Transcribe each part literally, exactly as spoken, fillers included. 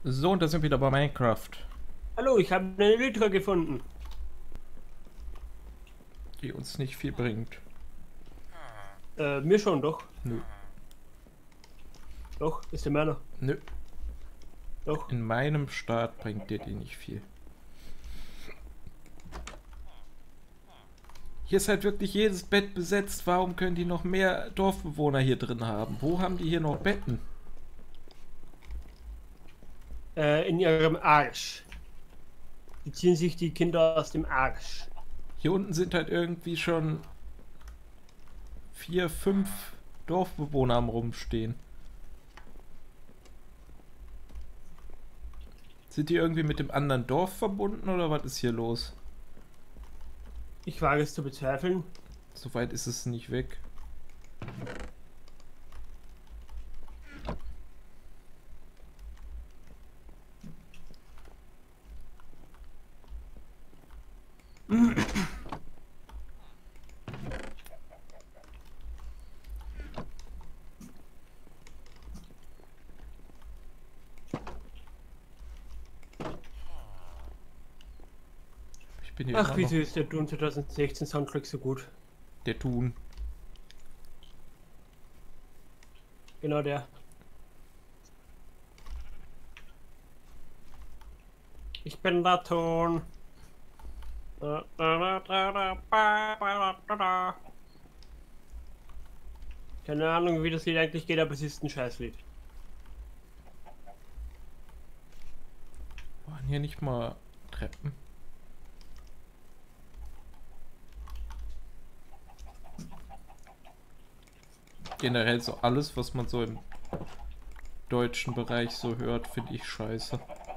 So, und da sind wir wieder bei Minecraft. Hallo, ich habe eine Elytra gefunden. Die uns nicht viel bringt. Äh, mir schon, doch. Nö. Doch, ist der meiner. Nö. Doch. In meinem Staat bringt dir die nicht viel. Hier ist halt wirklich jedes Bett besetzt. Warum können die noch mehr Dorfbewohner hier drin haben? Wo haben die hier noch Betten? Äh, in ihrem Arsch. Die ziehen sich die Kinder aus dem Arsch. Hier unten sind halt irgendwie schon vier, fünf Dorfbewohner am Rumstehen. Sind die irgendwie mit dem anderen Dorf verbunden oder was ist hier los? Ich wage es zu bezweifeln. So weit ist es nicht weg. Ich bin hier Ach, immer wie noch süß, der Doom zwanzig sechzehn Soundtrack so gut. der Thun. Genau der. Ich bin der Ton. Keine Ahnung, wie das Lied eigentlich geht, aber es ist ein Scheißlied. Waren hier nicht mal Treppen? Generell so alles, was man so im deutschen Bereich so hört, finde ich scheiße.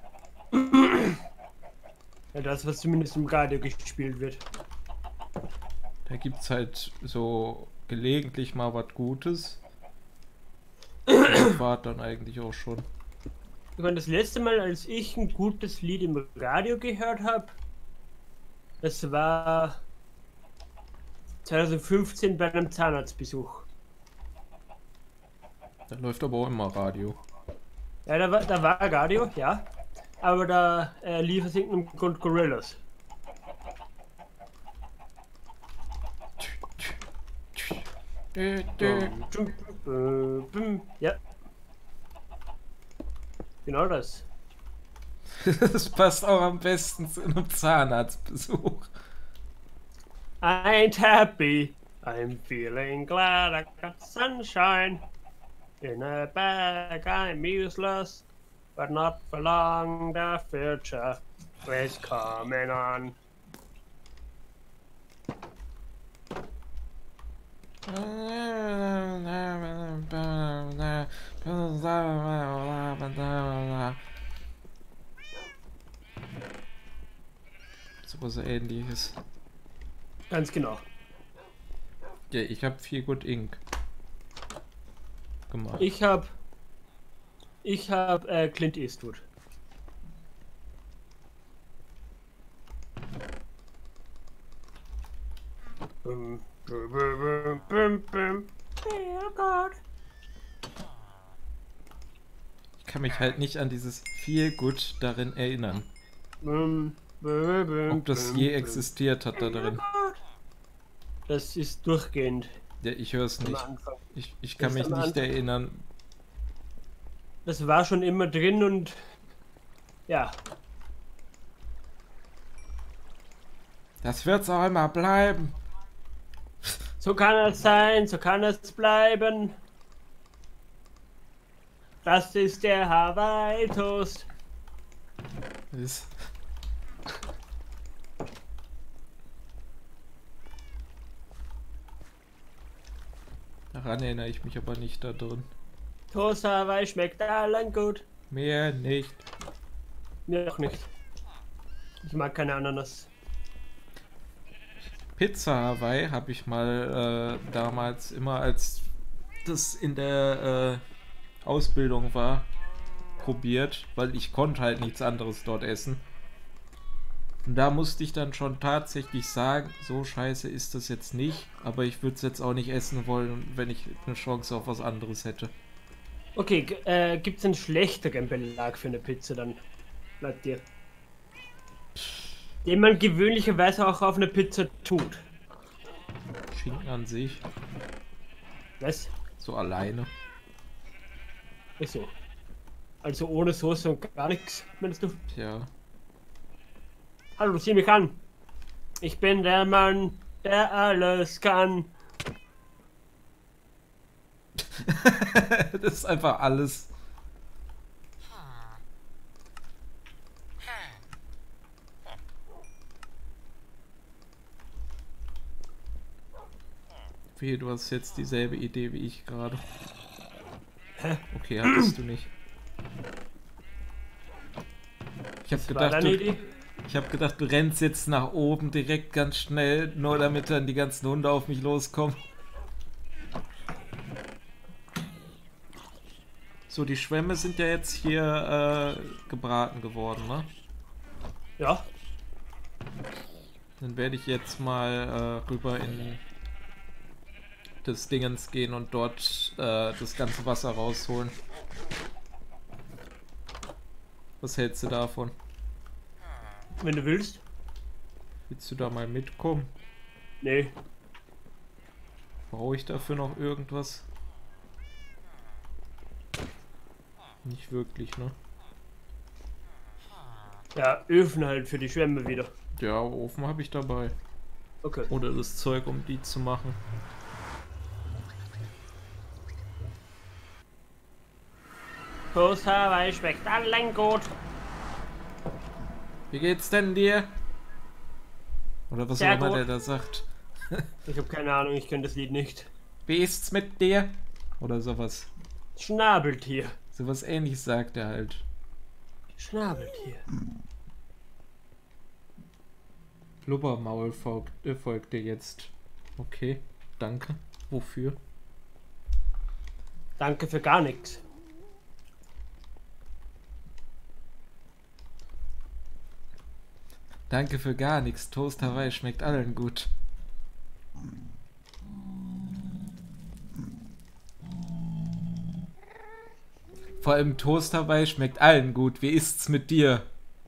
Ja, das, was zumindest im Radio gespielt wird. Da gibt's halt so gelegentlich mal was Gutes. Das war dann eigentlich auch schon. Ich meine, das letzte Mal, als ich ein gutes Lied im Radio gehört habe, das war zwanzig fünfzehn bei einem Zahnarztbesuch. Da läuft aber auch immer Radio. Ja, da war, da war Radio, ja. Aber da äh, lief es im Grund Gorillas. Ja. Genau das. Das passt auch am besten zu einem Zahnarztbesuch. I ain't happy. I'm feeling glad I got sunshine. In a bag I'm useless. But not for long, the future is coming on. So was Ähnliches. Ganz genau. Ja, ich habe viel Good Ink gemacht. Ich hab. Ich hab äh, Clint Eastwood. Bum, bum, bum, bum, bum. Oh Gott. Ich kann mich halt nicht an dieses viel Good darin erinnern. Bum, bum, bum, Ob das bum, je bum. existiert hat da drin. Das ist durchgehend. Ja, ich höre es Am nicht. Anfang. Ich, ich kann Das mich ist am nicht Anfang. erinnern. Das war schon immer drin und ja, Das wird's auch immer bleiben. so kann es sein, so kann es bleiben. Das ist der Hawaii Toast. Ist Daran erinnere ich mich aber nicht da drin. Toast Hawaii schmeckt allen gut. Mehr nicht. Mir auch nicht. Ich mag keine Ananas. Pizza Hawaii habe ich mal äh, damals immer, als das in der äh, Ausbildung war, probiert, weil ich konnte halt nichts anderes dort essen. Und da musste ich dann schon tatsächlich sagen, so scheiße ist das jetzt nicht, aber ich würde es jetzt auch nicht essen wollen, wenn ich eine Chance auf was anderes hätte. Okay, g- äh, gibt es einen schlechteren Belag für eine Pizza dann? Laut dir. Den man gewöhnlicherweise auch auf eine Pizza tut. Schinken an sich. Was? So alleine. Wieso? Also ohne Soße und gar nichts, meinst du? Tja. Hallo, sieh mich an. Ich bin der Mann, der alles kann. Das ist einfach alles. Wie, du hast jetzt dieselbe Idee wie ich gerade. Hä? Okay, hattest du nicht. Ich habe War gedacht, deine du, Idee? ich habe gedacht, du rennst jetzt nach oben direkt ganz schnell, nur damit dann die ganzen Hunde auf mich loskommen. So, die Schwämme sind ja jetzt hier äh, gebraten geworden, ne? Ja. Dann werde ich jetzt mal äh, rüber in des Dingens gehen und dort äh, das ganze Wasser rausholen. Was hältst du davon? Wenn du willst. Willst du da mal mitkommen? Nee. Brauche ich dafür noch irgendwas? Nicht wirklich, ne? Ja, Öfen halt für die Schwämme wieder. Ja, Ofen habe ich dabei. Okay. Oder das Zeug, um die zu machen. Toast Hawaii schmeckt allen gut. Wie geht's denn dir? Oder was Sehr auch immer gut. der da sagt. Ich habe keine Ahnung, ich kenne das Lied nicht. Wie ist's mit dir? Oder sowas. Schnabeltier. Sowas ähnliches sagt er halt. Schnabeltier. Blubbermaul folgt, äh, folgt dir jetzt. Okay, danke. Wofür? Danke für gar nichts. Danke für gar nichts. Toast Hawaii schmeckt allen gut. Vor allem Toast Hawaii schmeckt allen gut. Wie ist's mit dir?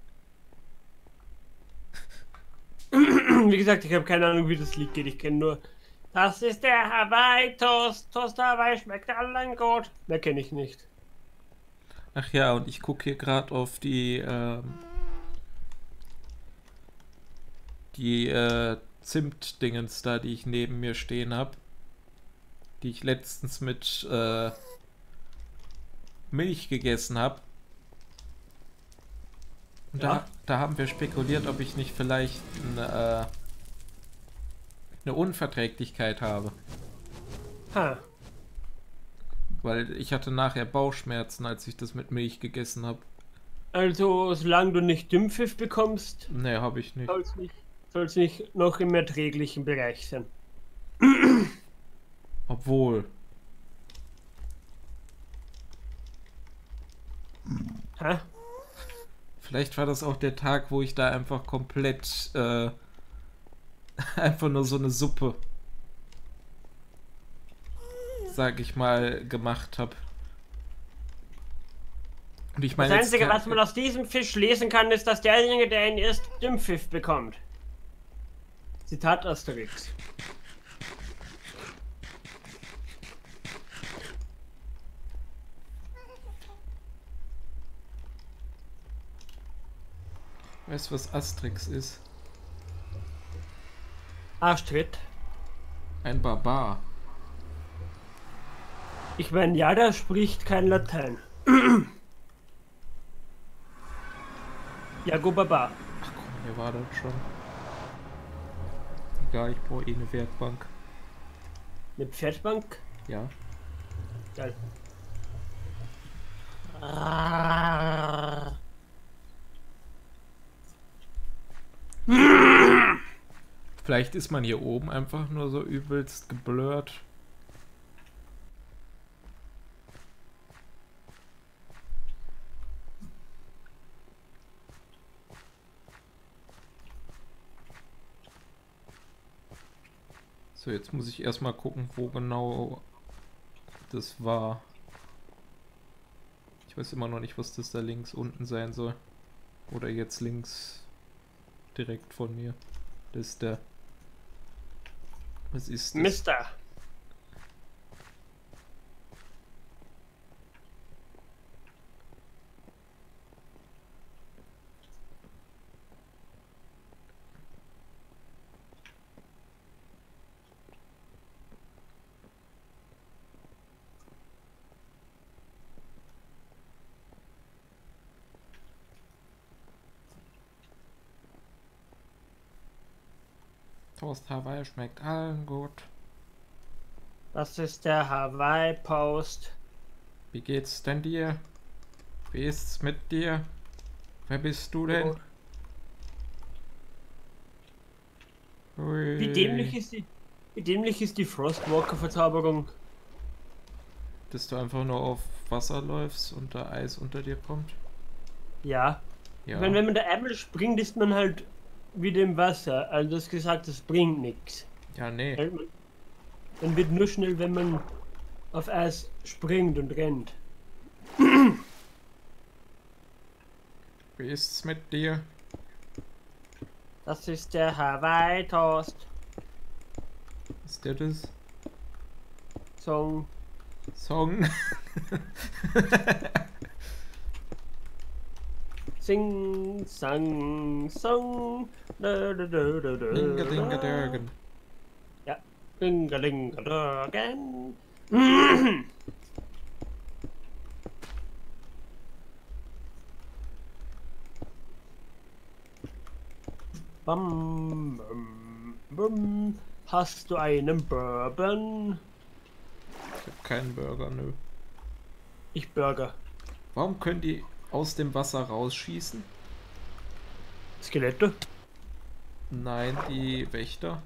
Wie gesagt, ich habe keine Ahnung, wie das Lied geht. Ich kenne nur. Das ist der Hawaii Toast. Toast Hawaii schmeckt allen gut. Mehr kenne ich nicht. Ach ja, und ich gucke hier gerade auf die ähm, die äh, Zimt-Dingens da, die ich neben mir stehen habe, die ich letztens mit äh, Milch gegessen habe. Und Ja? da, da haben wir spekuliert, ob ich nicht vielleicht ein, äh, eine Unverträglichkeit habe. Ha. Weil ich hatte nachher Bauchschmerzen, als ich das mit Milch gegessen habe. Also, solange du nicht Dünnpfiff bekommst, Nee, habe ich nicht. soll es nicht, soll's nicht noch im erträglichen Bereich sein. Obwohl. Ha? Vielleicht war das auch der Tag, wo ich da einfach komplett äh, einfach nur so eine Suppe, sag ich mal, gemacht habe. Und ich meine, Das jetzt Einzige, kann- was man aus diesem Fisch lesen kann, ist, dass derjenige, der ihn isst, Dünnpfiff bekommt. Zitat Asterix. Weißt du, was Asterix ist? Arschtritt. Ein Barbar. Ich meine, ja, der spricht kein Latein. Jago Baba. Ach komm, hier war das schon. Egal, ich brauche eh eine Werkbank. Eine Pferdbank? Ja. Geil. Vielleicht ist man hier oben einfach nur so übelst geblurrt. So, jetzt muss ich erstmal gucken, wo genau das war. Ich weiß immer noch nicht, was das da links unten sein soll. Oder jetzt links direkt von mir. Das ist der... Was ist das? Mister. Toast Hawaii schmeckt allen gut. Das ist der Hawaii Post. Wie geht's denn dir? Wie ist's mit dir? Wer bist du denn? Oh. Ui. Wie dämlich ist die, wie dämlich ist die Frostwalker-Verzauberung? Dass du einfach nur auf Wasser läufst und da Eis unter dir kommt? Ja. Ja. Wenn, wenn man da einmal springt, ist man halt wieder im Wasser. Also du hast gesagt, das bringt nichts. Ja, nee. Man wird nur schnell, wenn man auf Eis springt und rennt. Wie ist's mit dir? Das ist der Hawaii Toast Ist der das? Song. Song? Sing, sang, song. Da, da, da, da, da, Dinga dinga dergen. Ja. Dinga dinga dergen. Bam, bam, bam. Hast du einen Bourbon? Ich hab keinen Burger, nö. Ich Burger. Warum können die aus dem Wasser rausschießen? Skelette? Nein, die Wächter.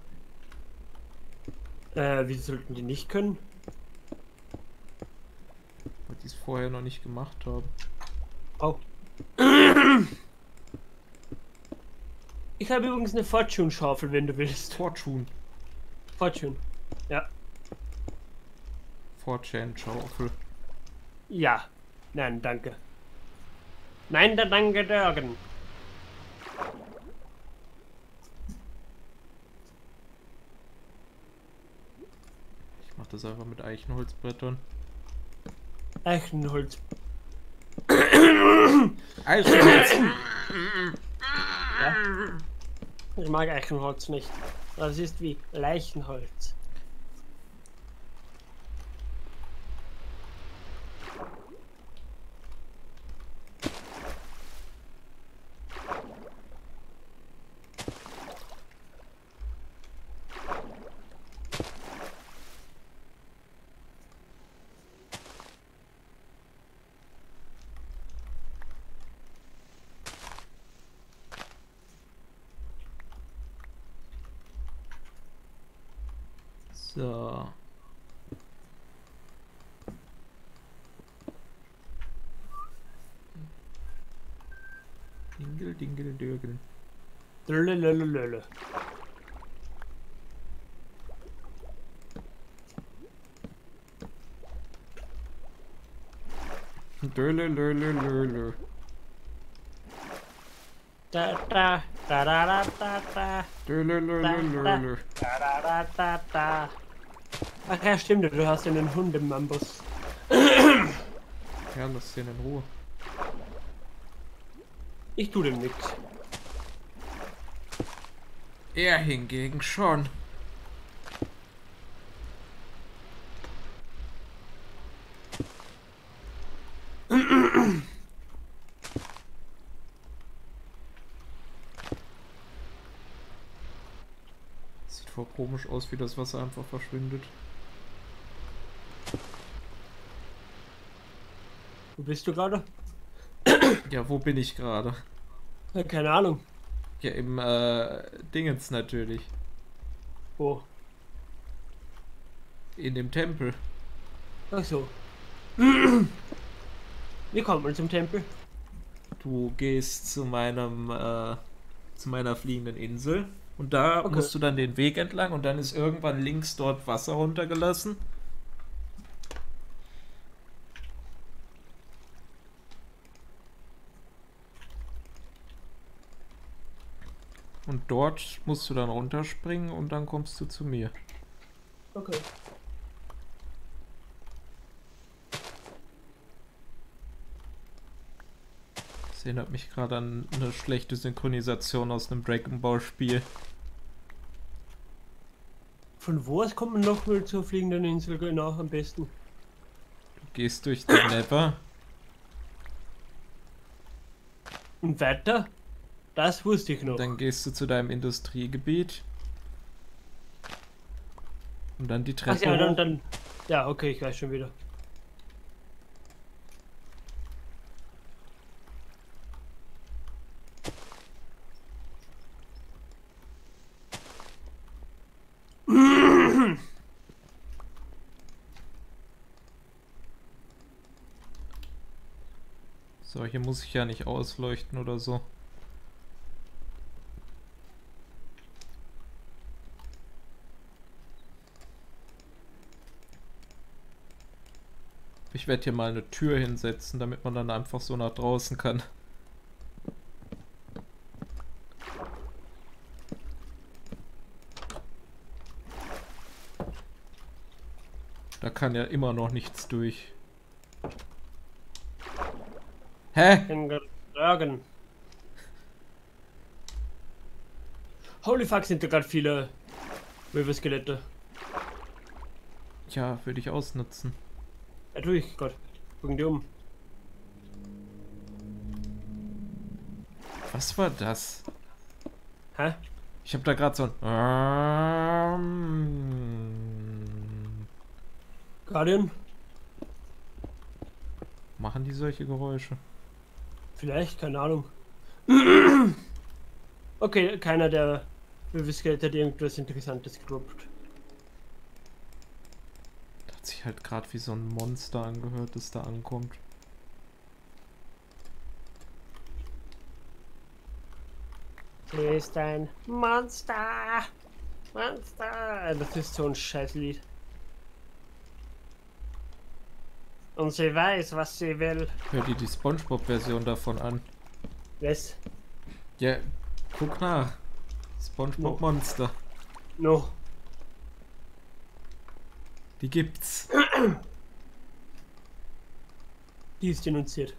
Äh, wie sollten die nicht können? Weil die es vorher noch nicht gemacht haben. Oh. Ich habe übrigens eine Fortune-Schaufel, wenn du willst. Fortune. Fortune. Ja. Fortune-Schaufel. Ja. Nein, danke. Nein, da danke, Dörgen. Ich mach das einfach mit Eichenholzbrettern. Eichenholz. Eichenholz! Ja. Ich mag Eichenholz nicht. Das ist wie Leichenholz. So. Dingel, dingel, dürgel. Lululululul. Döle, löle, löle. Da da da da da da da Döle, löle, löle. da da da da da. Ach ja, stimmt, du hast ja einen Hund im Mambus. Ja, lass den in Ruhe. Ich tu dem nix. Er hingegen schon. Sieht voll komisch aus, wie das Wasser einfach verschwindet. Wo bist du gerade? Ja, wo bin ich gerade? Ja, keine Ahnung. Ja, im äh, Dingens natürlich. Wo? In dem Tempel. Ach so. Wie kommt man zum Tempel? Du gehst zu meinem, äh, zu meiner fliegenden Insel und da Okay. musst du dann den Weg entlang und dann ist irgendwann links dort Wasser runtergelassen. Und dort musst du dann runterspringen und dann kommst du zu mir. Okay. Das erinnert mich gerade an eine schlechte Synchronisation aus einem Dragon Ball Spiel. Von wo aus kommt man nochmal zur fliegenden Insel genau am besten? Du gehst durch den Nether. Und weiter? Das wusste ich noch. Dann gehst du zu deinem Industriegebiet. Und dann die Ach Treppe ja, dann, hoch. dann. Ja, okay, ich weiß schon wieder. So, hier muss ich ja nicht ausleuchten oder so. Ich werde hier mal eine Tür hinsetzen, damit man dann einfach so nach draußen kann. Da kann ja immer noch nichts durch. Hä? Den Dragon. Holy fuck, sind da gerade viele Wölfe-Skelette. Tja, würde ich ausnutzen. Ja, tu ich Gott. Gucken die um. Was war das? Hä? Ich habe da gerade so ein... Guardian? Machen die solche Geräusche? Vielleicht, keine Ahnung. Okay, keiner der Wölfe-Skelette hat irgendwas Interessantes gedroppt. Hat sich halt gerade wie so ein Monster angehört, das da ankommt. Sie ist ein Monster! Monster! Das ist so ein Scheißlied. Und sie weiß, was sie will. Hör dir die SpongeBob-Version davon an. Was? Ja, guck nach. SpongeBob Monster. No. Die gibt's. Die ist denunziert.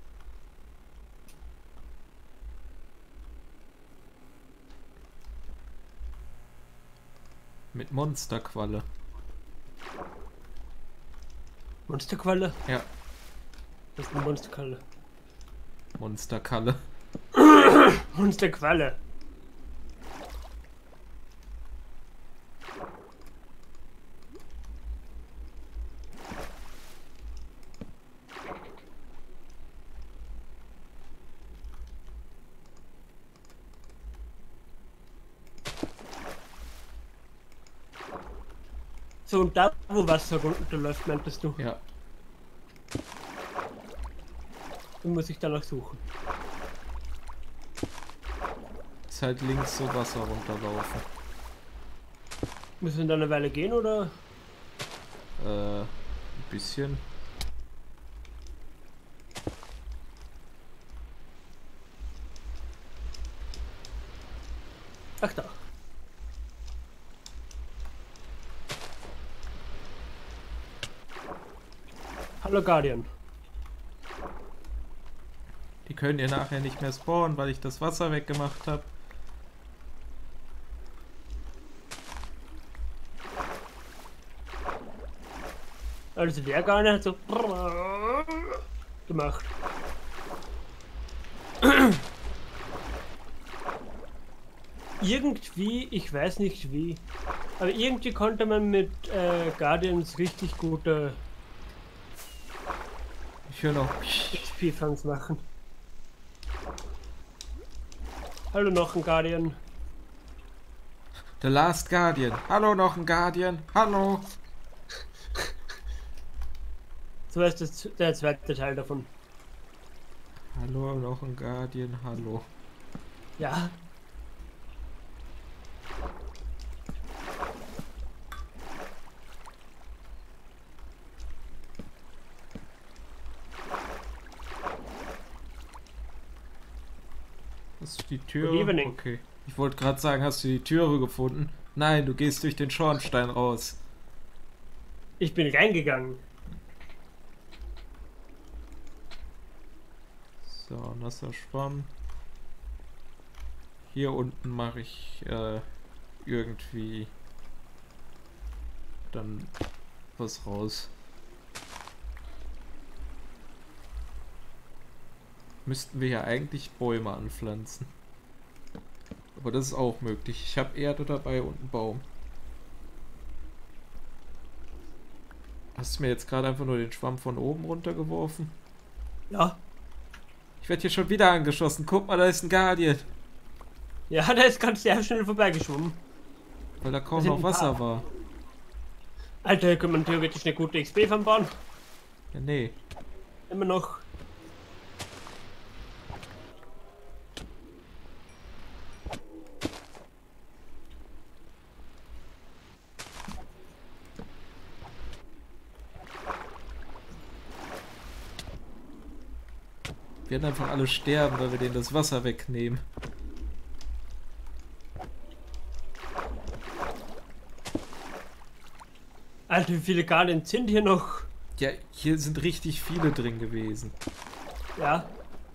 Mit Monsterqualle. Monsterqualle? Ja, Was ist eine Monsterqualle? Monsterkalle. Monsterqualle. So, und da, wo Wasser runterläuft, meintest du? Ja, Dann muss ich danach suchen. ist halt links so Wasser runterlaufen. Müssen wir dann eine Weile gehen, oder? Äh, ein bisschen. Ach da. Hallo Guardian. Die können ja nachher nicht mehr spawnen, weil ich das Wasser weggemacht habe. Also der Guardian hat so gemacht. Irgendwie, ich weiß nicht wie, aber irgendwie konnte man mit äh, Guardians richtig gute Ich höre noch. X P-Fans machen. Hallo noch ein Guardian. The Last Guardian. Hallo, noch ein Guardian. Hallo. So ist das der zweite Teil davon. Hallo, noch ein Guardian. Hallo. Ja. Das ist die Tür. Good evening. Okay. Ich wollte gerade sagen, hast du die Türe gefunden? Nein, du gehst durch den Schornstein raus. Ich bin reingegangen. So, nasser Schwamm. Hier unten mache ich äh, irgendwie dann was raus. Müssten wir ja eigentlich Bäume anpflanzen. Aber das ist auch möglich. Ich habe Erde dabei und einen Baum. Hast du mir jetzt gerade einfach nur den Schwamm von oben runtergeworfen? Ja. Ich werde hier schon wieder angeschossen. Guck mal, da ist ein Guardian. Ja, der ist ganz sehr schnell vorbeigeschwommen. Weil da kaum sind noch ein Wasser paar. war. Alter, hier kann man theoretisch eine gute X P von bauen. Ja, nee. Immer noch. Wir werden einfach alle sterben, weil wir denen das Wasser wegnehmen. Alter, wie viele Guardians sind hier noch? Ja, hier sind richtig viele drin gewesen. Ja.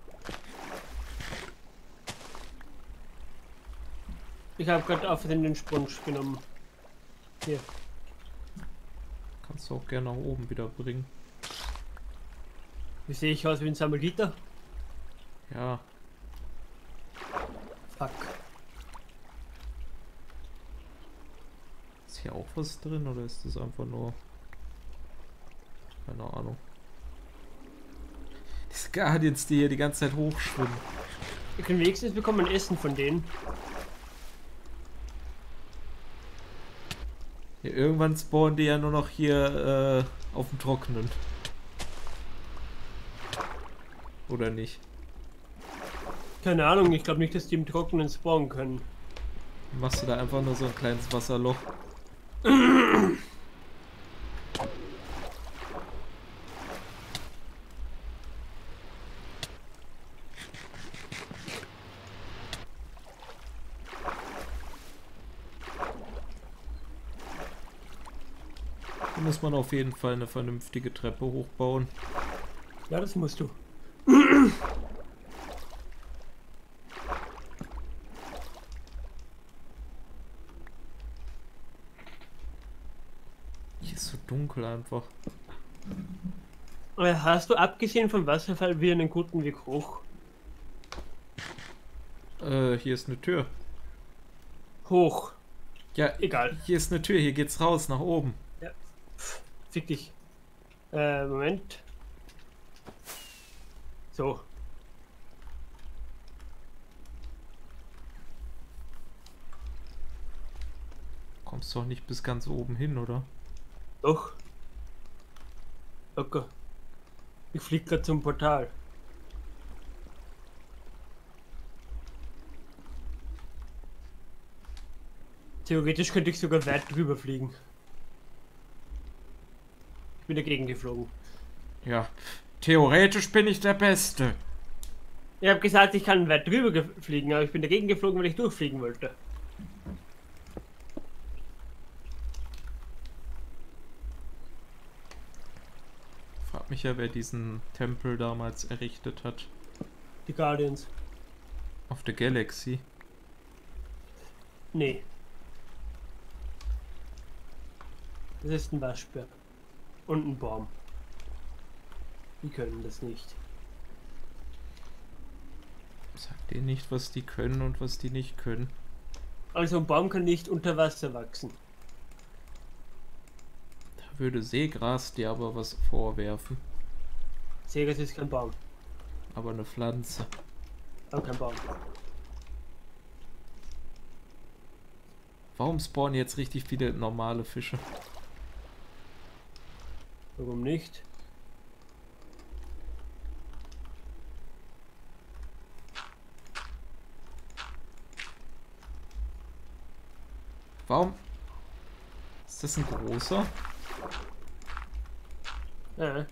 Ich habe gerade auf den Sprung genommen. Hier. Kannst du auch gerne nach oben wieder bringen. Wie sehe ich aus wie ein Samariter? Ja. Fuck. Ist hier auch was drin oder ist das einfach nur... Keine Ahnung. Diese Guardians, die hier die ganze Zeit hochschwimmen. Wir können wenigstens bekommen Essen von denen. Ja, irgendwann spawnen die ja nur noch hier äh, auf dem Trockenen. Oder nicht? Keine Ahnung, ich glaube nicht, dass die im Trockenen spawnen können. Dann machst du da einfach nur so ein kleines Wasserloch. Da muss man auf jeden Fall eine vernünftige Treppe hochbauen. Ja, das musst du. Hier ist so dunkel einfach. Äh, Hast du abgesehen vom Wasserfall wieder einen guten Weg hoch? Äh, hier ist eine Tür. Hoch. Ja, Egal. hier ist eine Tür, hier geht's raus, nach oben. Ja. Pff, fick dich. Äh, Moment. So. Kommst doch nicht bis ganz oben hin, oder? Doch. Locker. Ich flieg grad zum Portal. Theoretisch könnte ich sogar weit drüber fliegen. Ich bin dagegen geflogen. Ja, theoretisch bin ich der Beste. Ich habe gesagt, ich kann weit drüber ge- fliegen, aber ich bin dagegen geflogen, weil ich durchfliegen wollte. Frag mich ja, wer diesen Tempel damals errichtet hat. Die Guardians. Auf der Galaxy. Nee. Das ist ein Waschbär. Und ein Baum. Die können das nicht. Sag denen nicht, was die können und was die nicht können. Also ein Baum kann nicht unter Wasser wachsen. Da würde Seegras dir aber was vorwerfen. Seegas ist kein Baum. Aber eine Pflanze. Aber kein Baum. Warum spawnen jetzt richtig viele normale Fische? Warum nicht? Warum? Ist das ein großer? Ja.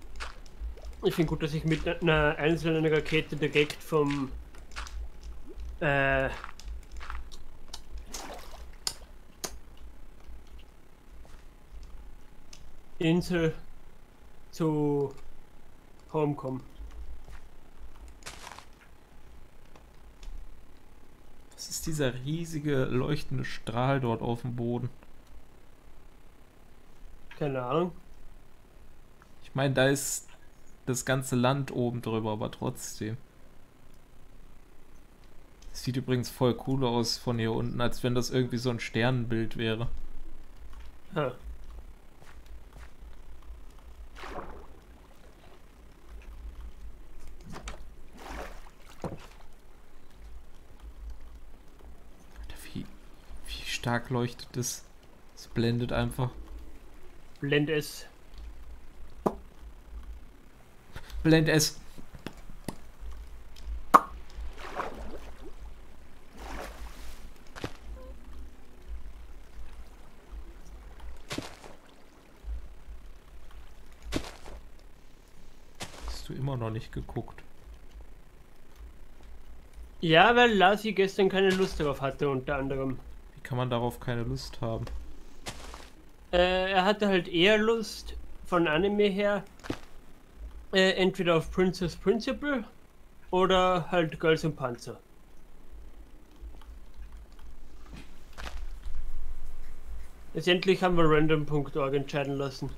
Ich finde gut, dass ich mit einer einzelnen Rakete direkt vom Äh. Insel zu Homecoming. Was ist dieser riesige leuchtende Strahl dort auf dem Boden? Keine Ahnung. Ich meine, da ist das ganze Land oben drüber, aber trotzdem. Das sieht übrigens voll cool aus von hier unten, als wenn das irgendwie so ein Sternenbild wäre. Huh. Wie, wie stark leuchtet das? Es blendet einfach. Blend es. Blend es. Hast du immer noch nicht geguckt? Ja, weil Lassi gestern keine Lust darauf hatte, unter anderem. Wie kann man darauf keine Lust haben? Äh, er hatte halt eher Lust, von Anime her, äh, entweder auf Princess Principal oder halt Girls und Panzer. Letztendlich haben wir random punkt org entscheiden lassen.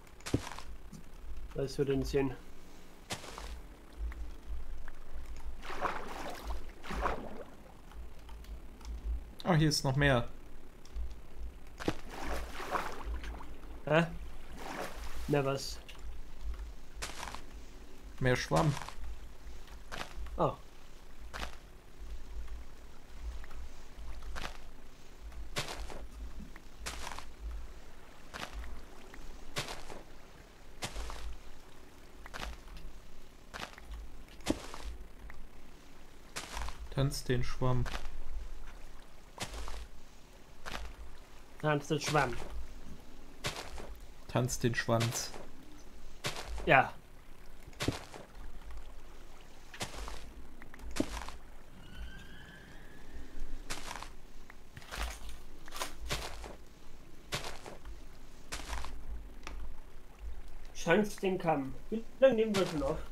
Was wir denn sehen. Oh, hier ist noch mehr. Hä? Na was? Mehr Schwamm. Oh. Tanz den Schwamm. Tanz den Schwamm. Tanz den Schwanz. Ja. Schanz den Kamm. Wie lange nehmen wir schon auf?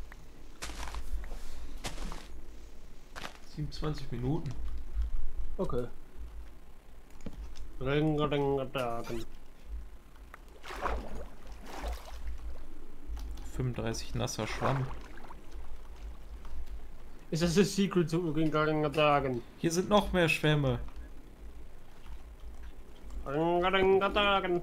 siebenundzwanzig Minuten. Okay. Ring, ring, ring. fünfunddreißig nasser Schwamm. Ist das das Secret zu Ring, ring, ring? Hier sind noch mehr Schwämme. Ring, ring, ring.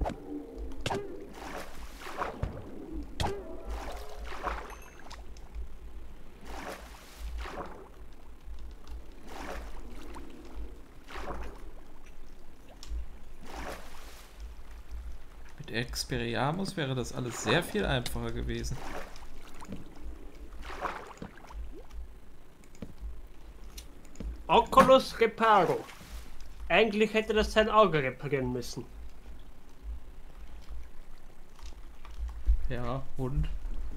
Mit Expelliarmus wäre das alles sehr viel einfacher gewesen. Oculus Reparo. Eigentlich hätte das sein Auge reparieren müssen. Ja, und?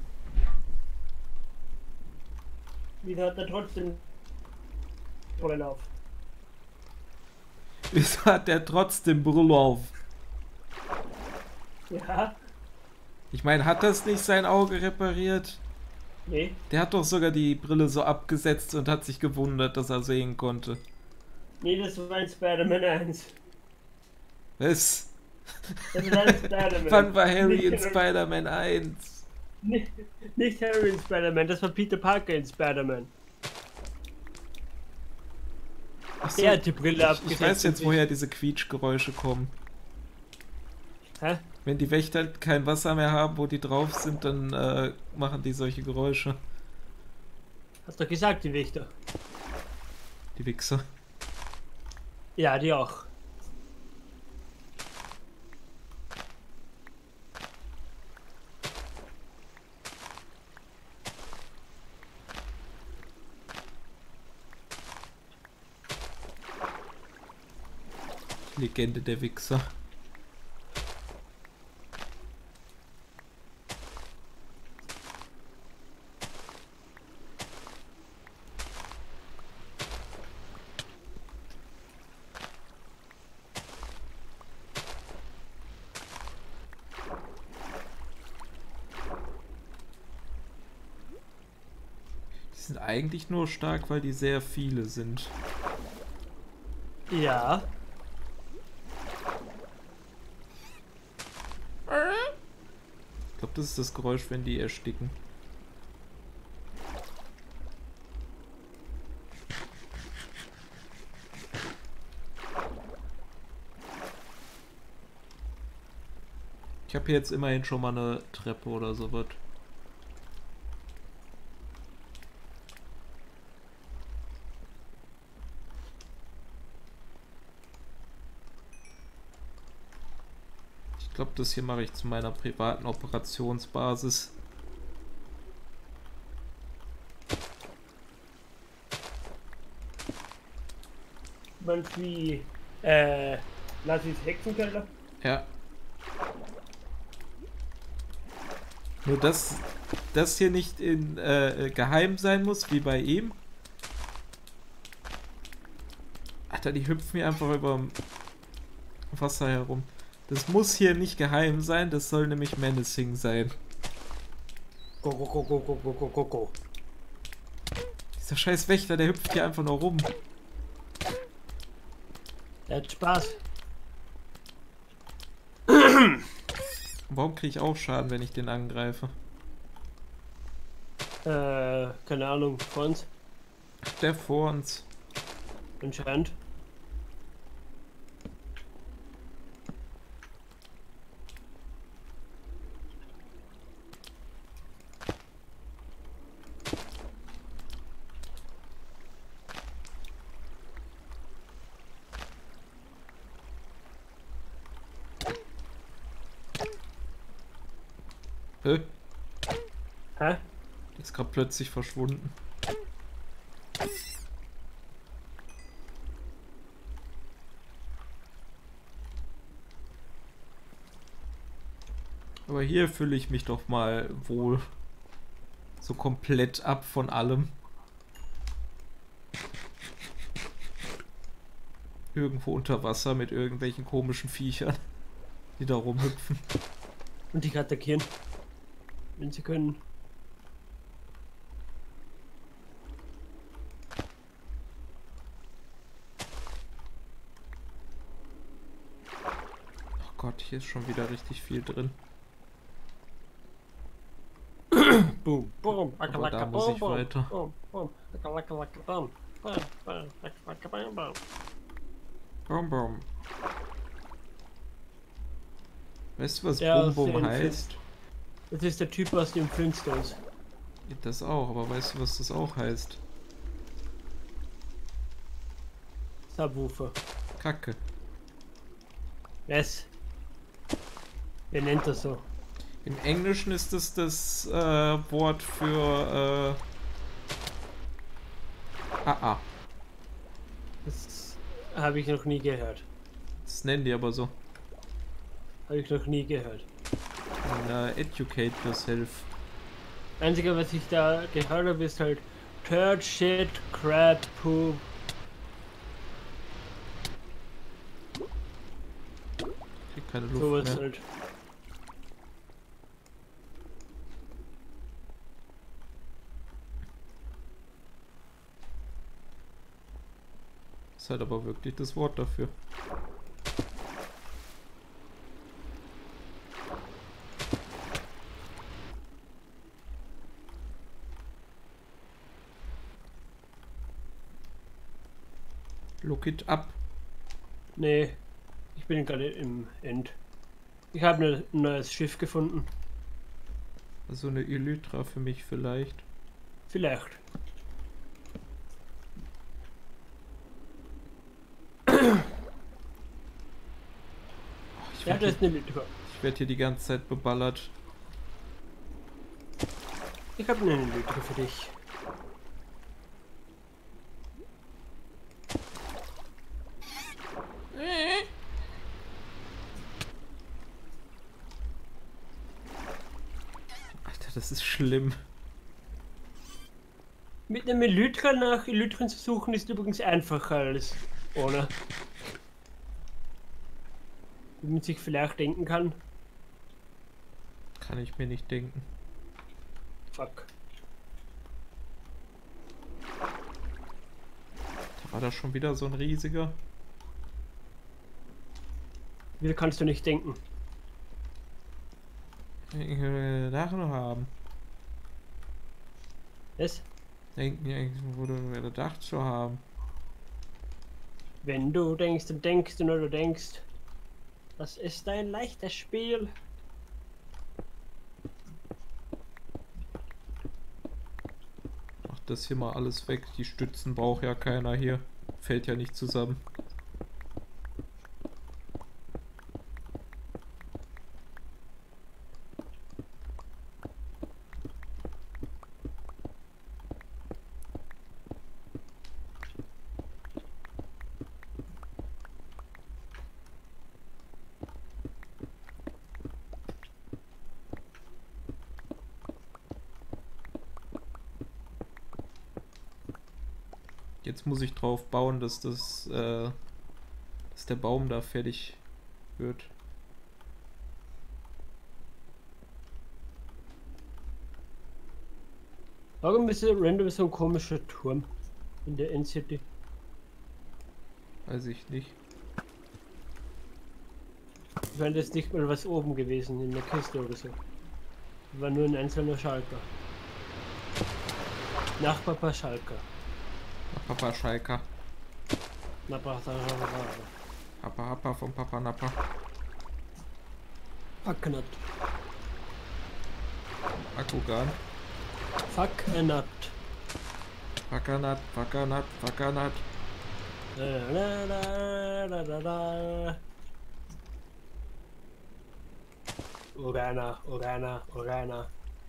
Wieso hat er trotzdem Brille auf? Wieso hat der trotzdem Brille auf? Ja? Ich meine, hat das nicht sein Auge repariert? Nee. Der hat doch sogar die Brille so abgesetzt und hat sich gewundert, dass er sehen konnte. Nee, das war in Spider-Man eins. Was? Das war in Spider-Man. Wann war Harry Nicht in Harry- Spider-Man eins? Nicht, nicht Harry in Spider-Man, das war Peter Parker in Spider-Man. Achso, Der hat die Brille ich, abgesetzt. ich weiß jetzt, und woher diese Quietschgeräusche kommen. sich- Hä? Wenn die Wächter kein Wasser mehr haben, wo die drauf sind, dann äh, machen die solche Geräusche. Hast doch gesagt, die Wächter. Die Wichser. Ja, die auch. Legende der Wichser. sind eigentlich nur stark, weil die sehr viele sind. Ja. Ich glaube, das ist das Geräusch, wenn die ersticken. Ich habe hier jetzt immerhin schon mal eine Treppe oder so was. Ich glaube, das hier mache ich zu meiner privaten Operationsbasis. Man wie äh, Nazis Hexenkeller. Ja. Nur dass das hier nicht in äh, geheim sein muss, wie bei ihm. Alter, die hüpfen hier einfach über Wasser herum. Das muss hier nicht geheim sein, das soll nämlich menacing sein. Go, go, go, go, go, go, go, go, go. Dieser scheiß Wächter, der hüpft hier einfach nur rum. Der hat Spaß. Warum kriege ich auch Schaden, wenn ich den angreife? Äh, keine Ahnung, vor uns. Der vor uns. Anscheinend. Hä? Hä? Ist gerade plötzlich verschwunden. Aber hier fühle ich mich doch mal wohl. So komplett ab von allem. Irgendwo unter Wasser mit irgendwelchen komischen Viechern, die da rumhüpfen. Und dich attackieren. Wenn sie können. Oh Gott, hier ist schon wieder richtig viel drin. Boom, boom, Aber da muss ich weiter. Boom, boom, boom, Bum Bum. Weißt du, was Ja, Bum Bum den heißt? Das ist der Typ aus dem Flintstones. Das auch, aber weißt du, was das auch heißt? Subwoofer. Kacke. Was? Wer nennt das so? Im Englischen ist es das äh, Wort für äh, A A. Das habe ich noch nie gehört. Das nennen die aber so. Habe ich noch nie gehört. Uh, educate yourself. Einzige, was ich da gehört habe, ist halt Turd, Shit, Crap, Poop. Krieg keine Luft Sowas mehr. halt. Ist halt aber wirklich das Wort dafür. Look it up. Nee, ich bin gerade im End. Ich habe ne, ein neues Schiff gefunden. Also eine Elytra für mich vielleicht. Vielleicht. Ich Ja, werde das ist eine Lytra. werd hier die ganze Zeit beballert. Ich habe eine Lytra für dich. Alter, das ist schlimm. Mit einem Elytra nach Elytren zu suchen ist übrigens einfacher als ohne. Wie man sich vielleicht denken kann. Kann ich mir nicht denken. Fuck. War das schon wieder so ein riesiger? Wie kannst du nicht denken? Ich will Dachen haben. Was? Denken eigentlich, wurde gedacht zu haben. Wenn du denkst, dann denkst du nur, du denkst. Das ist ein leichtes Spiel. Mach das hier mal alles weg. Die Stützen braucht ja keiner hier. Fällt ja nicht zusammen. Jetzt muss ich drauf bauen, dass das, äh, dass der Baum da fertig wird. Warum ist random so ein komischer Turm in der N-City? Weiß ich nicht. Ich meine, das ist nicht mal was oben gewesen in der Kiste oder so. War nur ein einzelner Schalter. Nach Papa Schalker. Na, Papa Schalker. Na, Papa Schalker. Papa Happa von Papa Nappa. Fuck a nut. Akkugan. Fuck a nut. Packanat, Packanat, Packanat. Da, da, da, da, da, da. Orana, Orana, Orana.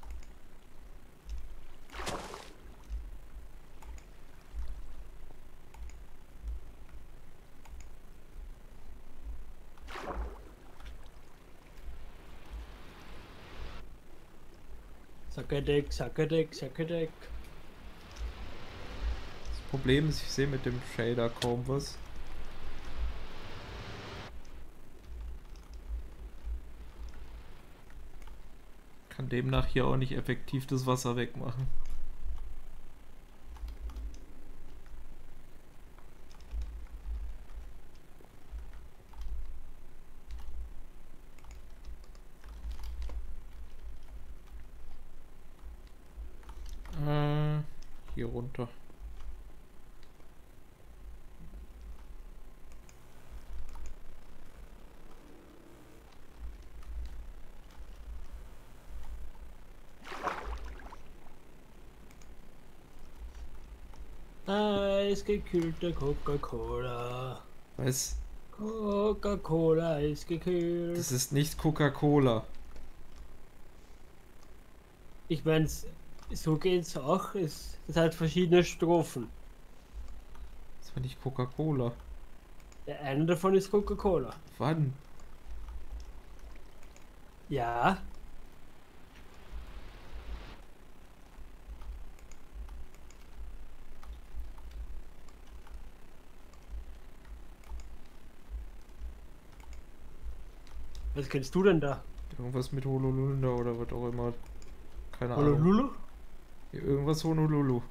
Sackerdeck, Sackerdeck, Sackerdeck. Das Problem ist, ich sehe mit dem Shader kaum was. Kann demnach hier auch nicht effektiv das Wasser wegmachen. Äh, hier runter. Eisgekühlte Coca-Cola. Was? Coca-Cola eisgekühlt. Das ist nicht Coca-Cola. Ich meine, so geht's auch. Es, es hat verschiedene Strophen. Das war nicht Coca-Cola. Der eine davon ist Coca-Cola. Wann? Ja. Was kennst du denn da? Irgendwas mit Honolulu oder was auch immer. Keine Ahnung. Honolulu? Ja, irgendwas Honolulu.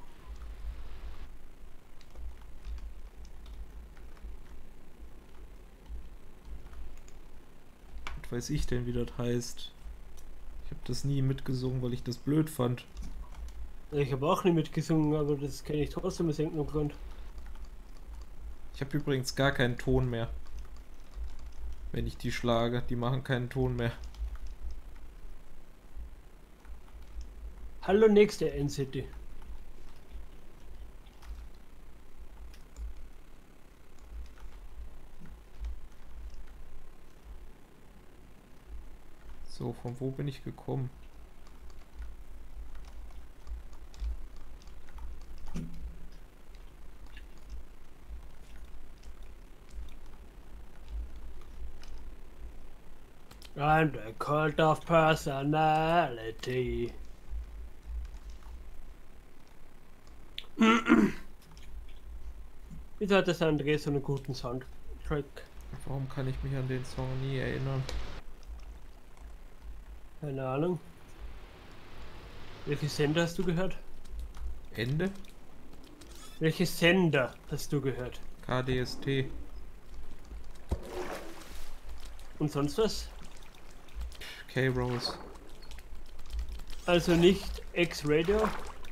Was weiß ich denn, wie das heißt? Ich habe das nie mitgesungen, weil ich das blöd fand. Ich habe auch nie mitgesungen, aber das kenne ich trotzdem aus irgendeinem Grund. Ich habe übrigens gar keinen Ton mehr. Wenn ich die schlage, die machen keinen Ton mehr. Hallo, nächste N-City. So, von wo bin ich gekommen? I'm the cult of personality. Wieso hat das André so einen guten Soundtrack? Warum kann ich mich an den Song nie erinnern? Keine Ahnung. Welche Sender hast du gehört? Ende? Welches Sender hast du gehört? K D S T. Und sonst was? K-Rose. Also nicht X-Radio?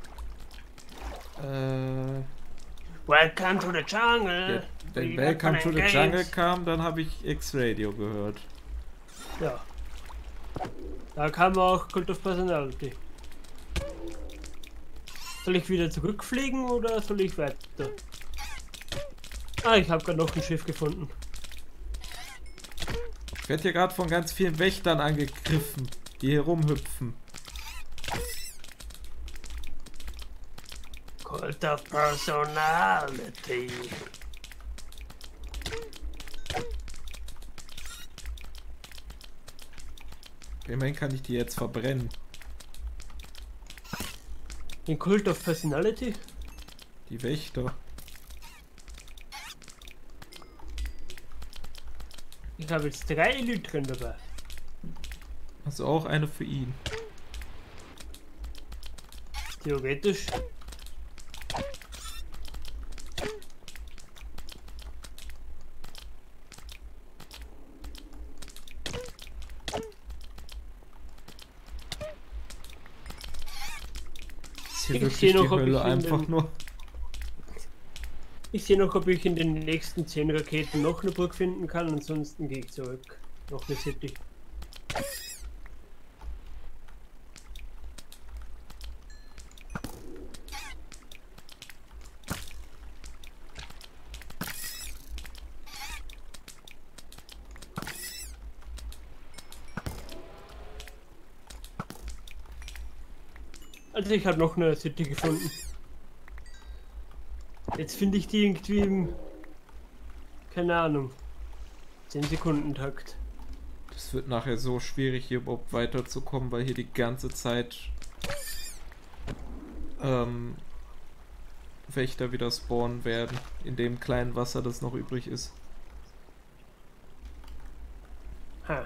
Äh, Welcome to the jungle. ja, wenn We Welcome to the games. Jungle kam, dann habe ich X-Radio gehört. Ja. Da kam auch Cult of Personality. Soll ich wieder zurückfliegen oder soll ich weiter? Ah, ich habe gerade noch ein Schiff gefunden. Ich werde hier gerade von ganz vielen Wächtern angegriffen, die hier rumhüpfen. Cult of Personality. Immerhin kann ich die jetzt verbrennen. Den Cult of Personality? Die Wächter. Ich habe jetzt drei Elytren dabei. Also auch eine für ihn. Theoretisch. Ist hier Ich wirklich sehe die noch, ob Hölle ich in einfach den- nur. Ich sehe noch, ob ich in den nächsten zehn Raketen noch eine Burg finden kann, ansonsten gehe ich zurück. Noch eine City. Also ich habe noch eine City gefunden. Jetzt finde ich die irgendwie im, keine Ahnung, zehn Sekunden Takt. Das wird nachher so schwierig, hier überhaupt weiterzukommen, weil hier die ganze Zeit ähm, Wächter wieder spawnen werden, in dem kleinen Wasser, das noch übrig ist. Ha.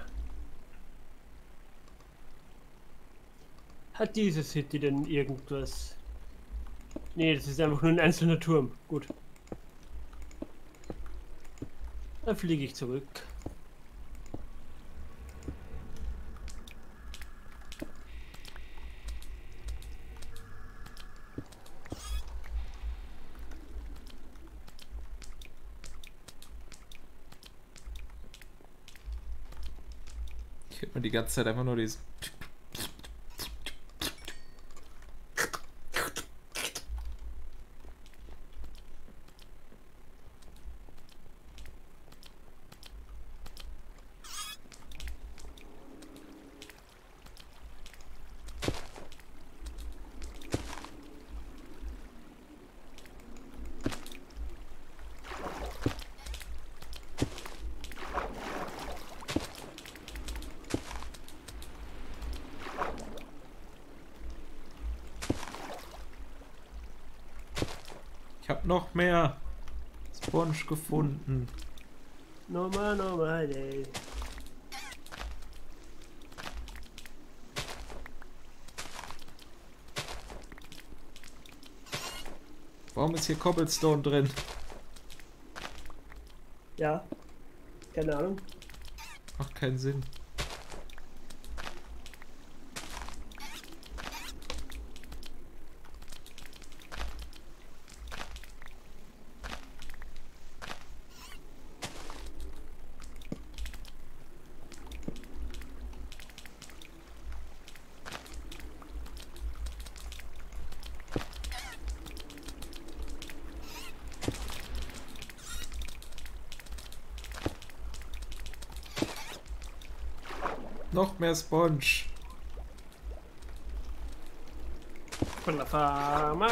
Hat diese City denn irgendwas? Nee, das ist einfach nur ein einzelner Turm. Gut. Dann fliege ich zurück. Ich hört man die ganze Zeit einfach nur diesen. Ich hab noch mehr Sponge gefunden. Nochmal, nochmal, ey. Warum ist hier Cobblestone drin? Ja. Keine Ahnung. Macht keinen Sinn. Noch mehr Sponge. Von der Farmer.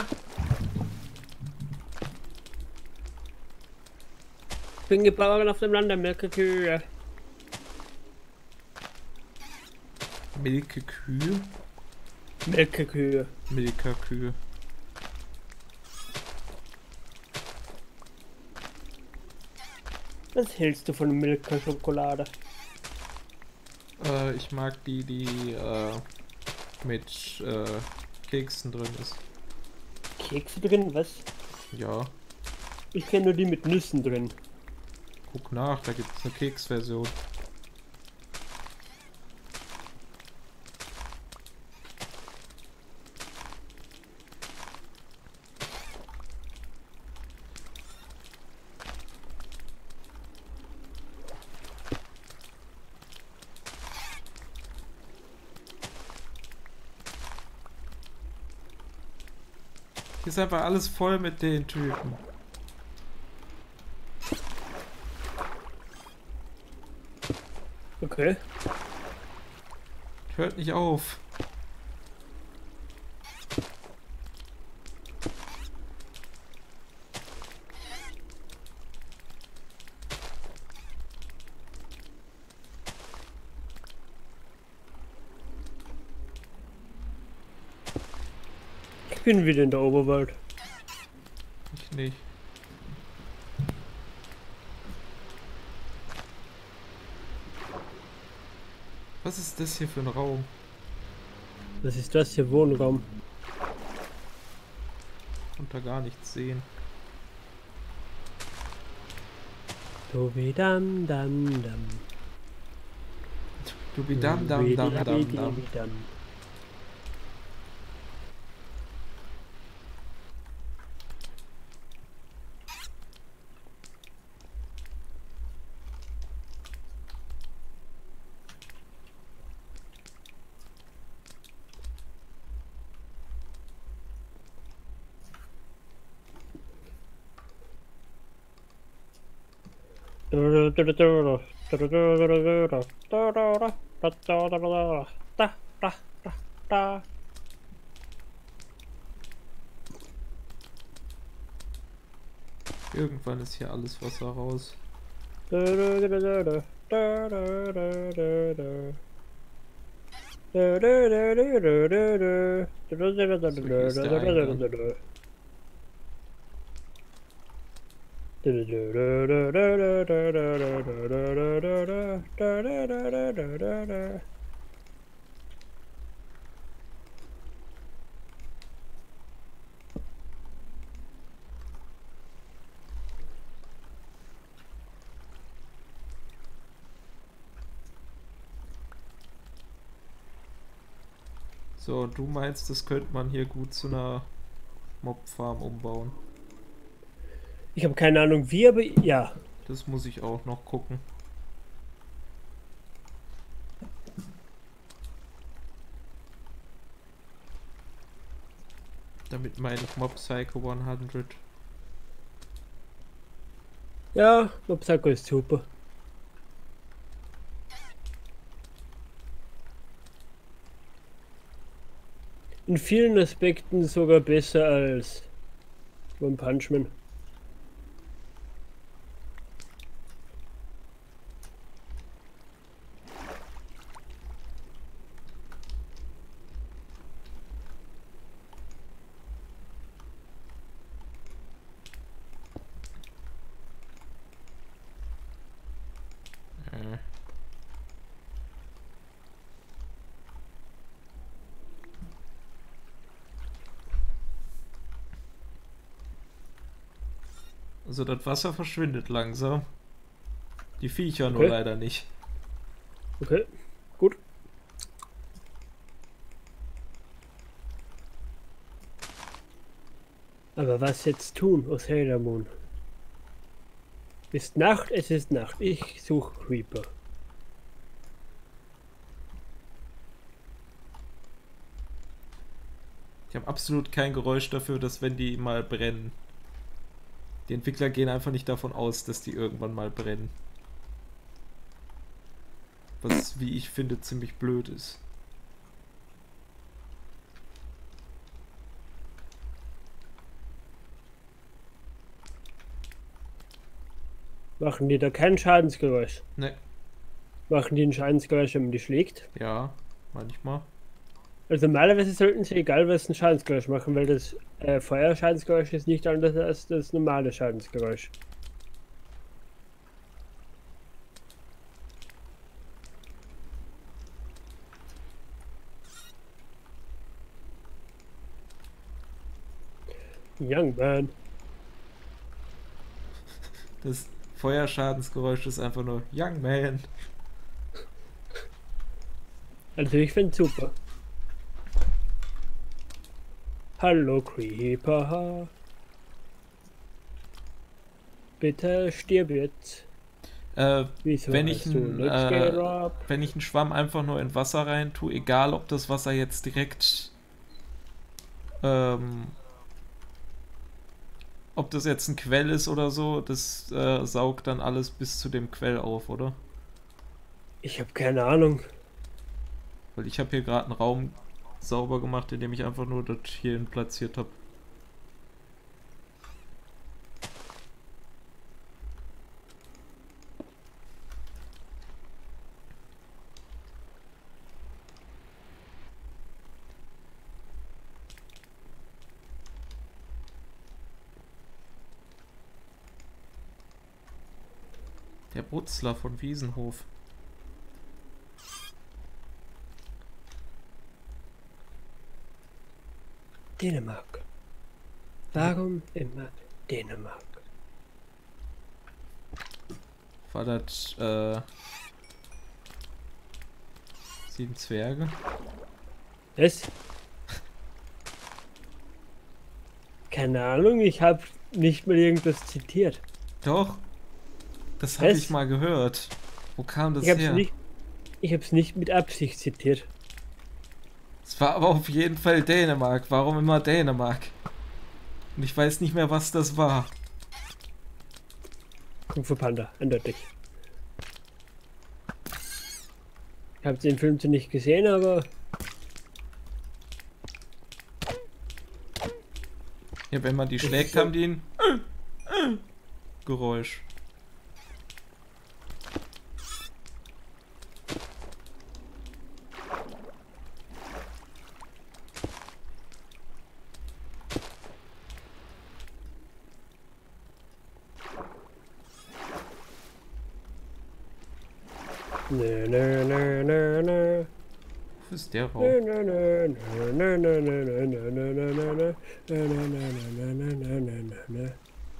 Bin geboren auf dem Land der Melkekühe. Milchkühe? Melkekühe. Milchkühe. Was hältst du von Milka-Schokolade? Äh, ich mag die, die äh, mit äh, Keksen drin ist. Kekse drin? Was? Ja, Ich kenne nur die mit Nüssen drin. guck nach, da gibt es eine Keksversion. Hier ist einfach alles voll mit den Typen. Okay. Hört nicht auf. Ich bin wieder in der Oberwelt. Ich nicht. Was ist das hier für ein Raum? Was ist das hier? Wohnraum. Und da gar nichts sehen. Dobi dam dam dam. Du bi dam dam dam dam dam. dam. Irgendwann ist hier alles Wasser raus. So, du meinst, das könnte man hier gut zu einer Mobfarm umbauen. Ich habe keine Ahnung wie, aber ja. Das muss ich auch noch gucken. Damit meine ich Mob Psycho hundert. Ja, Mob Psycho ist super. In vielen Aspekten sogar besser als One Punch Man. Äh. Also das Wasser verschwindet langsam. Die Viecher nur Okay. leider nicht. Okay, gut. Aber was jetzt tun, oh Sailor Moon? Ist Nacht, es ist Nacht. Ich suche Creeper. Ich habe absolut kein Geräusch dafür, dass wenn die mal brennen. Die Entwickler gehen einfach nicht davon aus, dass die irgendwann mal brennen. Was, wie ich finde, ziemlich blöd ist. Machen die da kein Schadensgeräusch? Ne, Machen die ein Schadensgeräusch, wenn man die schlägt? ja, manchmal. Also normalerweise sollten sie, egal was, ein Schadensgeräusch machen, weil das äh, Feuerschadensgeräusch ist nicht anders als das normale Schadensgeräusch. Young man. Das Feuerschadensgeräusch ist einfach nur Young Man. Also ich find's super. Hallo Creeper. Bitte stirb jetzt. Äh, Wieso wenn ich hast du ein, nicht äh, gerobbt? wenn ich einen Schwamm einfach nur in Wasser rein tue, egal ob das Wasser jetzt direkt ähm, ob das jetzt ein Quell ist oder so, das äh, saugt dann alles bis zu dem Quell auf, oder? Ich habe keine Ahnung. Weil ich habe hier gerade einen Raum sauber gemacht, indem ich einfach nur das hierhin platziert habe. Der Brutzler von Wiesenhof. Dänemark. Warum immer Dänemark? War das äh, Sieben Zwerge? Was? Keine Ahnung, ich habe nicht mal irgendwas zitiert. Doch. Das habe Was? ich mal gehört. Wo kam das Ich habe es her? nicht, ich hab's nicht mit Absicht zitiert. Es war aber auf jeden Fall Dänemark. Warum immer Dänemark? Und ich weiß nicht mehr, was das war. Kung Fu Panda, eindeutig. Ich habe den Film zwar nicht gesehen, aber Ja, wenn man die schlägt, haben die ein Geräusch. nö, nö, nö, nö, nö. Wo ist der Raum? Nö, nö, nö, nö, nö, nö, nö, nö, nö, nö, nö, nö. Nö, nö, nö, nö, nö, nö, nö, nö, nö.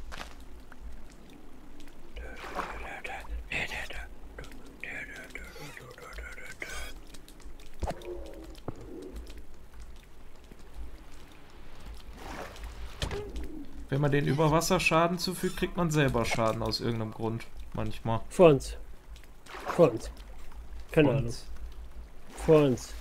Wenn man den Überwasserschaden zufügt, kriegt man selber Schaden aus irgendeinem Grund. Manchmal. Vor uns. Vor uns. Keine Ahnung. Und Vor uns.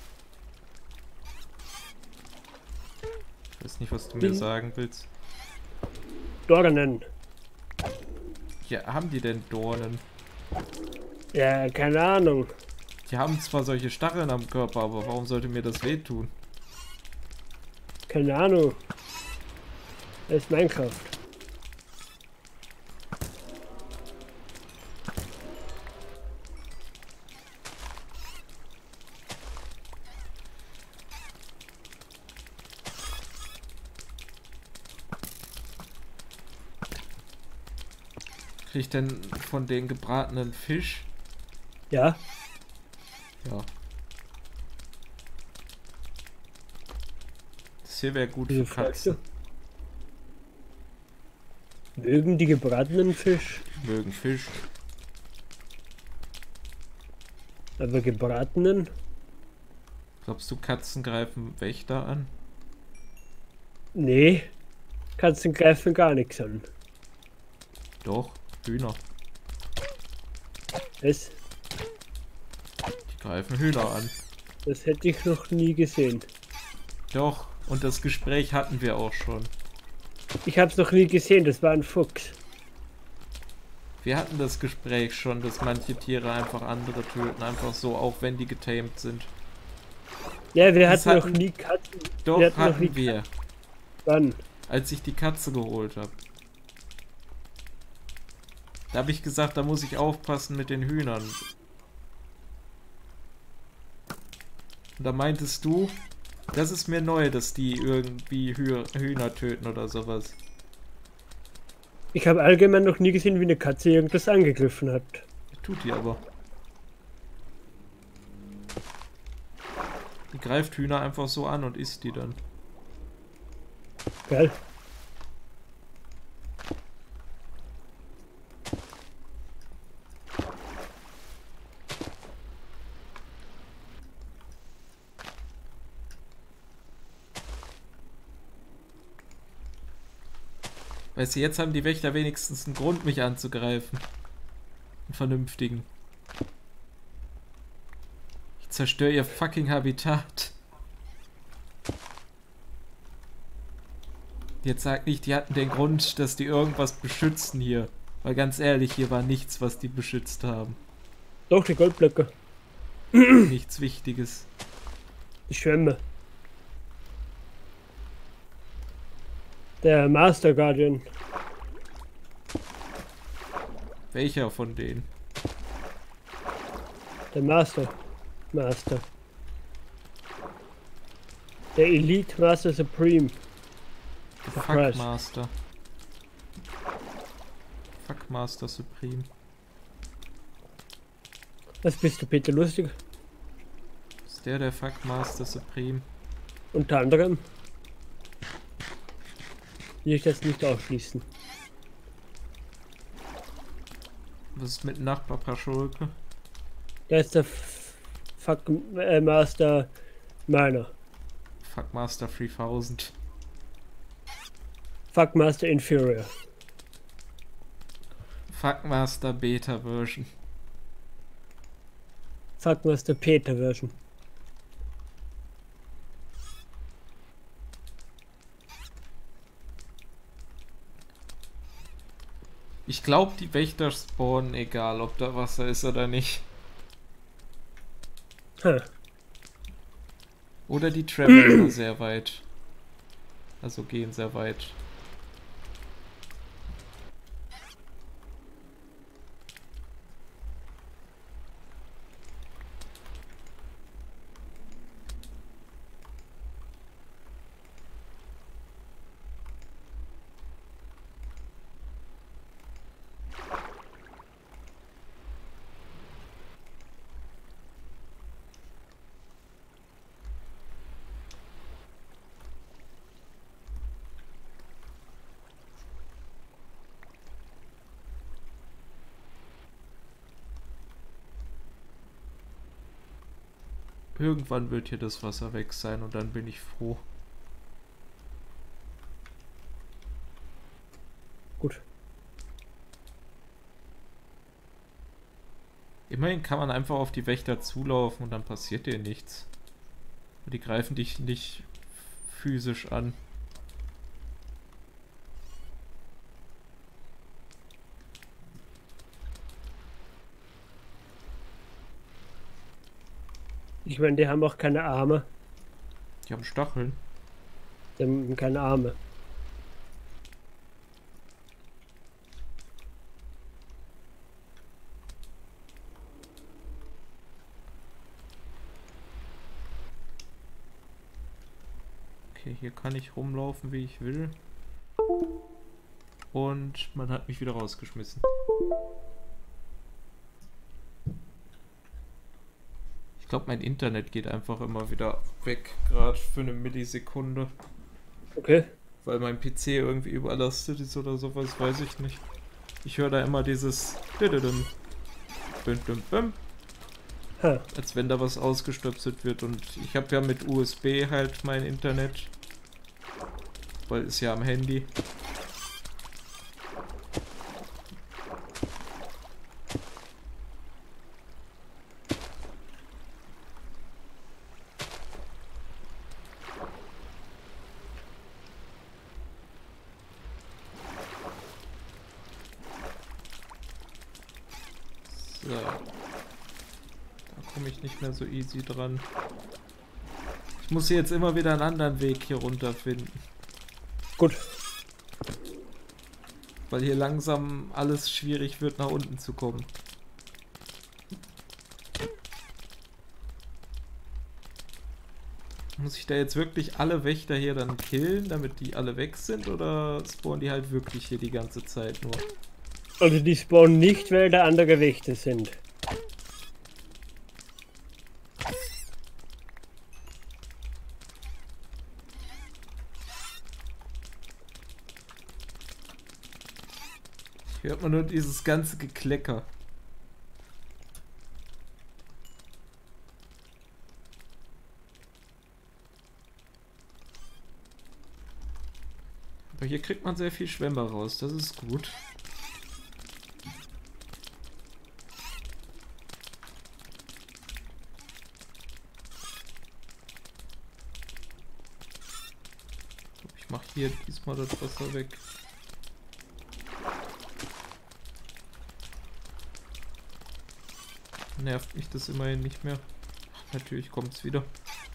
ich weiß nicht, was du mir Bin- sagen willst. Dornen. Ja, haben die denn Dornen? Ja, keine Ahnung. Die haben zwar solche Stacheln am Körper, aber warum sollte mir das wehtun? Keine Ahnung. Das ist Minecraft. Krieg ich denn von den gebratenen Fisch? Ja, Ja. Das hier wäre gut wieso für fragst du? Katzen. Mögen die gebratenen Fisch, Mögen Fisch. aber gebratenen? Glaubst du, Katzen greifen Wächter an? Nee, Katzen greifen gar nichts an. Doch, Hühner. Das, Die greifen Hühner an. das hätte ich noch nie gesehen. Doch, und das Gespräch hatten wir auch schon. Ich habe es noch nie gesehen, das war ein Fuchs. Wir hatten das Gespräch schon, dass manche Tiere einfach andere töten, einfach so, auch wenn die getamed sind. Ja, wir Das hatten noch hatten- nie Katzen. Doch, Wir hatten noch hatten nie wir, Wann? als ich die Katze geholt habe. Da habe ich gesagt, da muss ich aufpassen mit den Hühnern. Und da meintest du, das ist mir neu, dass die irgendwie Hü Hühner töten oder sowas. Ich habe allgemein noch nie gesehen, wie eine Katze irgendwas angegriffen hat. Tut die aber. Die greift Hühner einfach so an und isst die dann. Geil. Weißt du, jetzt haben die Wächter wenigstens einen Grund, mich anzugreifen. Einen vernünftigen. Ich zerstöre ihr fucking Habitat. Jetzt sag nicht, die hatten den Grund, dass die irgendwas beschützen hier. Weil ganz ehrlich, hier war nichts, was die beschützt haben. Doch, die Goldblöcke. Nichts Wichtiges. Die Schwämme. Der Master Guardian. Welcher von denen? Der Master. Master. Der Elite Master Supreme. Fuckmaster. Fuckmaster Supreme. Was bist du, Peter Lustig? Ist der der Fuckmaster Supreme? Unter anderem. Will ich das nicht ausschließen. Was ist mit Nachbar Paschulke? Der ist der F Fuck äh, Master Miner. Fuckmaster dreitausend. Fuckmaster Inferior. Fuckmaster Beta Version. Fuckmaster Peter Version. Ich glaube, die Wächter spawnen, egal ob da Wasser ist oder nicht. Huh. Oder die traveln nur sehr weit. Also gehen sehr weit. Irgendwann wird hier das Wasser weg sein und dann bin ich froh. Gut. Immerhin kann man einfach auf die Wächter zulaufen und dann passiert dir nichts. Die greifen dich nicht physisch an. Ich meine, die haben auch keine Arme. Die haben Stacheln. Die haben keine Arme. Okay, hier kann ich rumlaufen, wie ich will. Und man hat mich wieder rausgeschmissen. Ich glaube, mein Internet geht einfach immer wieder weg, gerade für eine Millisekunde. Okay. Weil mein P C irgendwie überlastet ist oder sowas, weiß ich nicht. Ich höre da immer dieses Dididum, bim, bim, bim, Ha. als wenn da was ausgestöpselt wird. Und ich habe ja mit U S B halt mein Internet, weil ist ja am Handy. So. Da komme ich nicht mehr so easy dran. Ich muss jetzt immer wieder einen anderen Weg hier runter finden. Gut. Weil hier langsam alles schwierig wird, nach unten zu kommen. Muss ich da jetzt wirklich alle Wächter hier dann killen, damit die alle weg sind? Oder spawnen die halt wirklich hier die ganze Zeit nur? Also die spawnen nicht, weil da andere Wächter sind. Hier hört man nur dieses ganze Geklecker. Aber hier kriegt man sehr viel Schwämme raus, das ist gut. Ich mache hier diesmal das Wasser weg. Nervt mich das immerhin nicht mehr. Ach, natürlich kommt es wieder.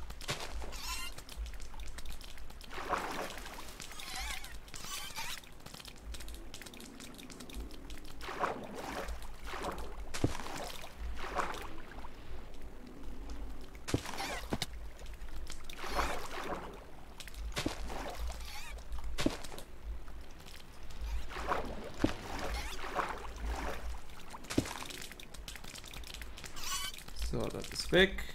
So, das ist weg.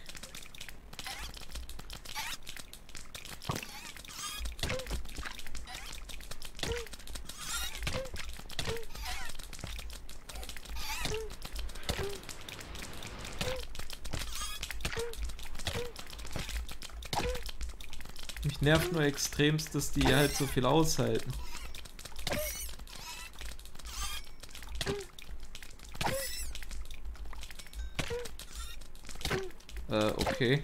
Mich nervt nur extremst, dass die halt so viel aushalten. Äh, okay.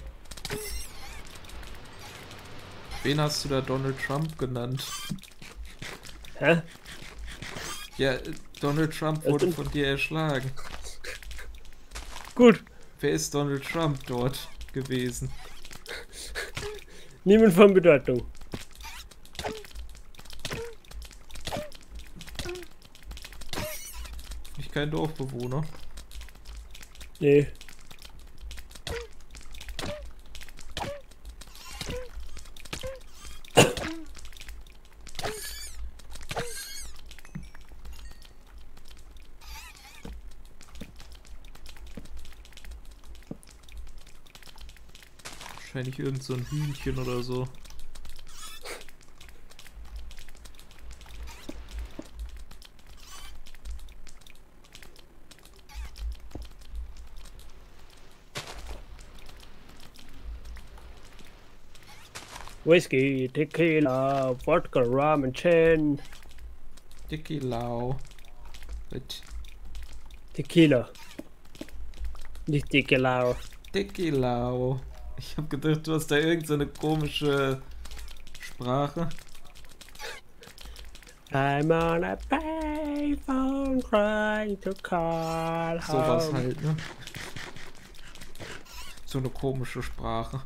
Wen hast du da Donald Trump genannt? Hä? Ja, Donald Trump wurde von dir erschlagen. Gut. Wer ist Donald Trump dort gewesen? Niemand von Bedeutung. Ich kein Dorfbewohner. Nee. Wahrscheinlich irgend so ein Hühnchen oder so. Whisky, Tequila, Vodka, Rum and Gin. Tequila. Mit Tequila. Nicht Tequila. Tequila. Ich hab gedacht, du hast da irgendeine so komische Sprache. I'm on a payphone trying to call home. Sowas halt, ne? So eine komische Sprache.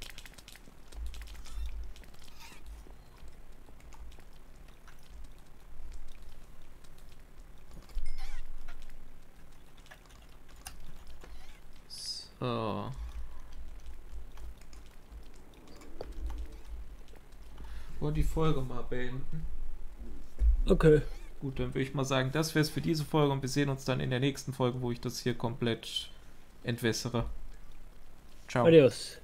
So. Wollen die Folge mal beenden? Okay. Gut, dann würde ich mal sagen, das wäre es für diese Folge und wir sehen uns dann in der nächsten Folge, wo ich das hier komplett entwässere. Ciao. Adios.